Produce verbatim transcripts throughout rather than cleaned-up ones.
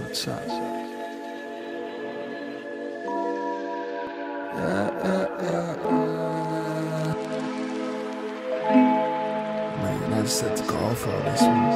top. Yeah, yeah, yeah, yeah. Man, I just had to go off all this one.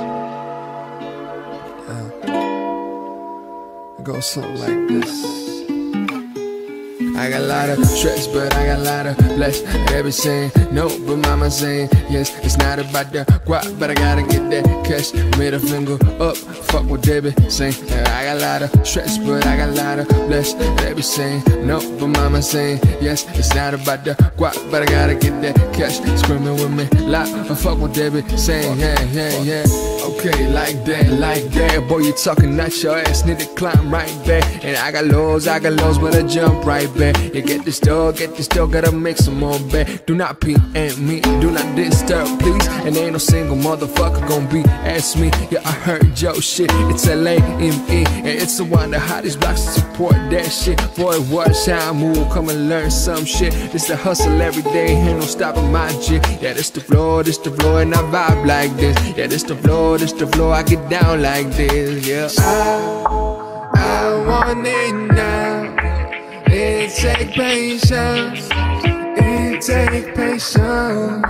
Yeah. It goes something like this. I got a lot of stress, but I got a lot of bless. They be saying no, but mama saying yes. It's not about the guap, but I gotta get that cash. Middle finger up, fuck what they be saying. I got a lot of stress, but I got a lot of bless. They be saying no, but mama saying yes. It's not about the guap, but I gotta get that cash. Screaming with me loud, fuck what they be saying. Yeah, yeah, yeah. Okay, like that, like that. Boy, you talking not your ass, need to climb right back. And I got lows, I got lows, but I jump right back. You get this dog, get this dog, gotta make some more back. Do not pee and me, do not disturb, please. And ain't no single motherfucker gon' be ask me. Yeah, I heard your shit, it's L A M E. And it's the one that hottest blocks to support that shit. Boy, watch how I move, come and learn some shit. It's the hustle every day, ain't no stopping my shit. Yeah, this the floor, this the floor, and I vibe like this. Yeah, this the floor, this the floor, I get down like this. Yeah, I, I want it now. It take patience, it take patience.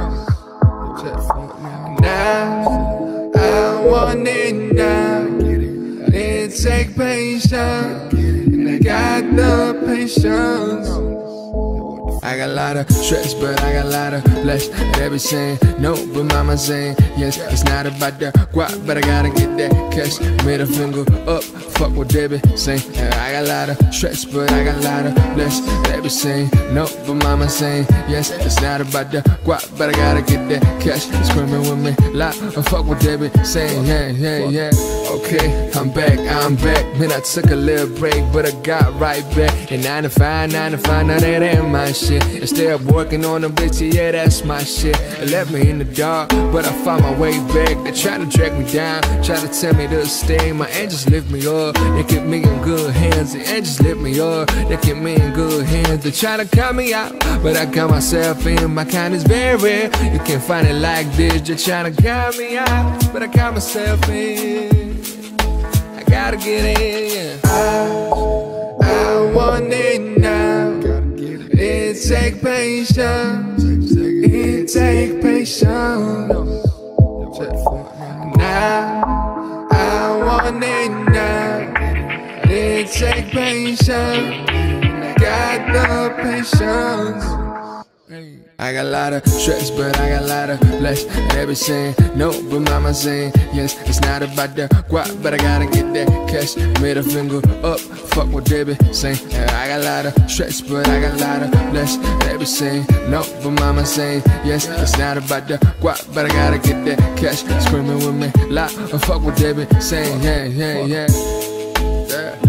Now, I want it now. It take patience, and I got the patience. I got a lot of stress, but I got a lot of bless. They be saying no, but mama saying yes. It's not about the guap, but I gotta get that cash. Middle finger up, fuck what they be saying. I got a lot of stress, but I got a lot of bless. They be saying no, but mama saying yes. It's not about the guap, but I gotta get that cash. Screaming with me loud, fuck what they be saying. Yeah, yeah, yeah. Okay, I'm back, I'm back. Man, I took a little break, but I got right back. And nine to five, nine to five, now that ain't my shit. Instead of working on them bitches, yeah, that's my shit. It left me in the dark, but I found my way back. They try to drag me down, try to tell me to stay. My angels lift me up, they keep me in good hands. The angels lift me up, they keep me in good hands. They try to cut me out, but I got myself in. My kind is very rare, you can't find it like this. They're trying to cut me out, but I got myself in. I gotta get in, yeah. I, I want it now. It take patience, it take patience. Now, I want it now. It take patience, I got the patience. I got a lot of stress, but I got a lot of bless. They be saying no, but mama saying yes. It's not about the guap, but I gotta get that cash. Middle finger up, fuck what they be saying. I got a lot of stress, but I got a lot of bless. They be saying no, but mama saying yes. It's not about the guap, but I gotta get that cash. Screaming with me loud, fuck what they be saying. Yeah, yeah, yeah. Yeah.